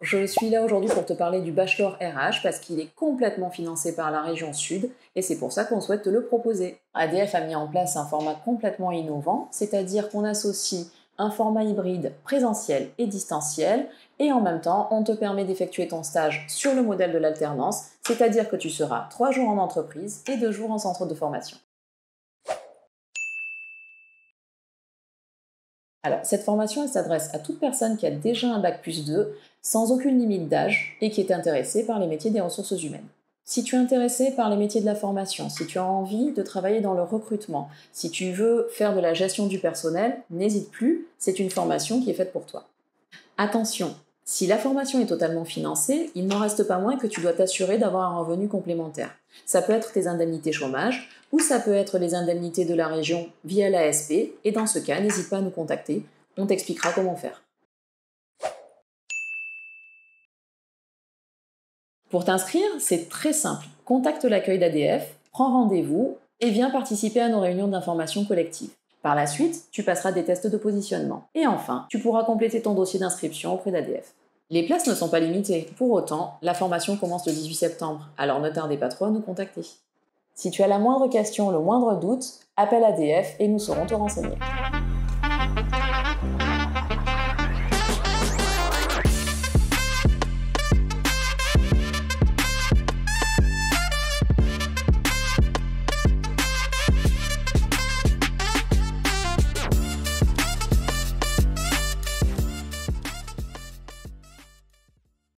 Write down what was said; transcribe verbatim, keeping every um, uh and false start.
Je suis là aujourd'hui pour te parler du Bachelor R H parce qu'il est complètement financé par la région Sud et c'est pour ça qu'on souhaite te le proposer. A D F a mis en place un format complètement innovant, c'est-à-dire qu'on associe un format hybride présentiel et distanciel et en même temps, on te permet d'effectuer ton stage sur le modèle de l'alternance, c'est-à-dire que tu seras trois jours en entreprise et deux jours en centre de formation. Alors, cette formation, elle s'adresse à toute personne qui a déjà un bac plus deux, sans aucune limite d'âge, et qui est intéressée par les métiers des ressources humaines. Si tu es intéressé par les métiers de la formation, si tu as envie de travailler dans le recrutement, si tu veux faire de la gestion du personnel, n'hésite plus, c'est une formation qui est faite pour toi. Attention, si la formation est totalement financée, il n'en reste pas moins que tu dois t'assurer d'avoir un revenu complémentaire. Ça peut être tes indemnités chômage ou ça peut être les indemnités de la région via l'A S P et dans ce cas, n'hésite pas à nous contacter, on t'expliquera comment faire. Pour t'inscrire, c'est très simple. Contacte l'accueil d'A D F, prends rendez-vous et viens participer à nos réunions d'information collective. Par la suite, tu passeras des tests de positionnement. Et enfin, tu pourras compléter ton dossier d'inscription auprès d'A D F. Les places ne sont pas limitées. Pour autant, la formation commence le dix-huit septembre, alors ne tardez pas trop à nous contacter. Si tu as la moindre question, le moindre doute, appelle A D F et nous saurons te renseigner.